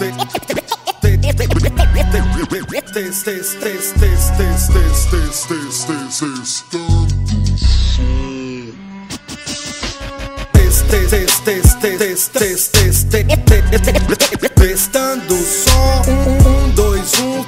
Testando som, 1, 2, 1,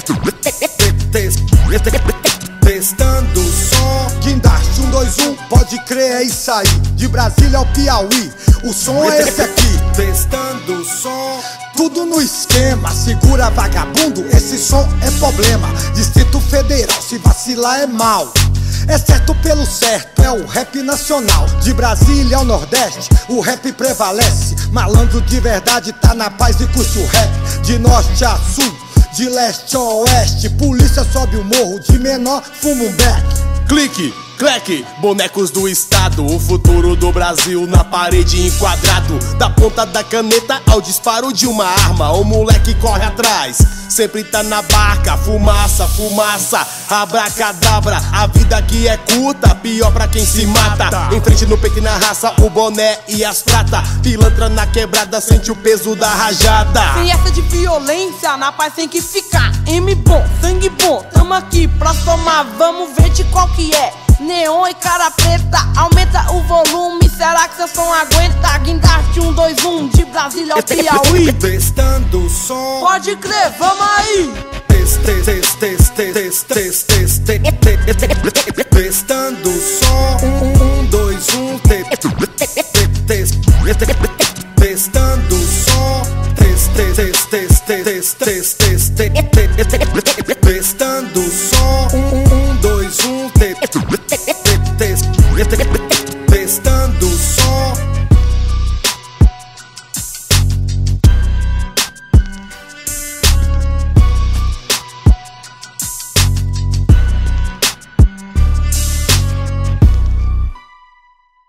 testando som. Guindaste 1, 2, 1, pode crer, é isso aí. De Brasília ao Piauí, o som é esse aqui. Testando som, tudo no esquema, segura vagabundo, esse som é problema. Distrito Federal, se vacilar é mal. É certo pelo certo, é o rap nacional. De Brasília ao Nordeste, o rap prevalece. Malandro de verdade tá na paz e curte o rap. De norte a sul, de leste a oeste, polícia sobe o morro, de menor fuma um beck. Clique, cleque, bonecos do estado, o futuro do Brasil na parede enquadrado. Da ponta da caneta ao disparo de uma arma, o moleque corre atrás, sempre tá na barca. Fumaça, fumaça, abracadabra, a vida aqui é curta, pior pra quem se mata. Em frente no peito e na raça, o boné e as prata. Pilantra na quebrada, sente o peso da rajada. Sem essa de violência, na paz tem que ficar. M bom, sangue bom, tamo aqui pra somar, vamos ver de qual que é. Neon e cara preta, aumenta o volume, será que cê som aguenta? Guindaste 1, 2, 1, de Brasília ao Piauí. Testando som, pode crer, vamos aí. Testando som, 1, 2, 1, testando som,